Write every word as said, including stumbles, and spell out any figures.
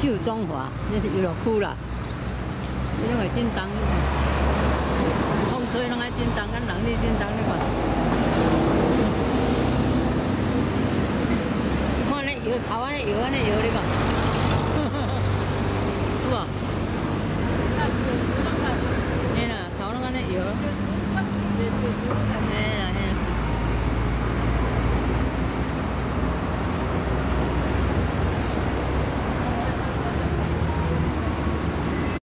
秀中华，这是游乐区啦，伊拢会震动，风吹拢爱震动，咱人咧震动咧看。你看咧游，头安尼游安尼游。